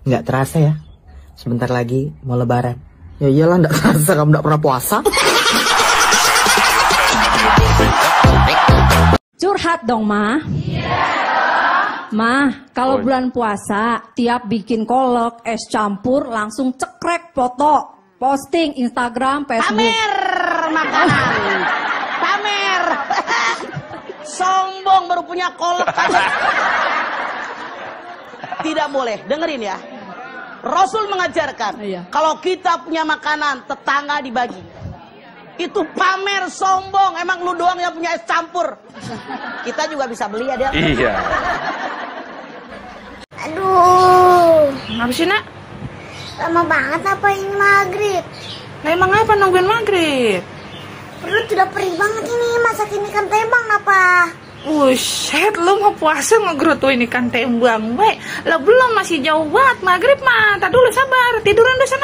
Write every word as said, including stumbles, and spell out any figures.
Nggak terasa ya, sebentar lagi mau lebaran. Ya iyalah, nggak terasa kamu nggak pernah puasa. Curhat dong, Ma. Mah, kalau bulan puasa, tiap bikin kolak, es campur, langsung cekrek foto, posting Instagram, Facebook. Pamer makanan, pamer. Sombong baru punya kolak. Tidak boleh, dengerin ya. Rasul mengajarkan, Iya. kalau kita punya makanan, tetangga dibagi. Itu pamer, sombong. Emang lu doang yang punya es campur. Kita juga bisa beli ya, Del. Iya. Aduh, Kenapa sih, Nak? lama banget apa ini maghrib? Nah, emang apa nungguin maghrib? Perut udah perih banget ini, masakin ikan tembang apa? Buset, lu mau puasa ngegerutuin ikan tembang, we. Lah belum, masih jauh banget maghrib mah. Tak dulu, sabar, tiduran dulu sana.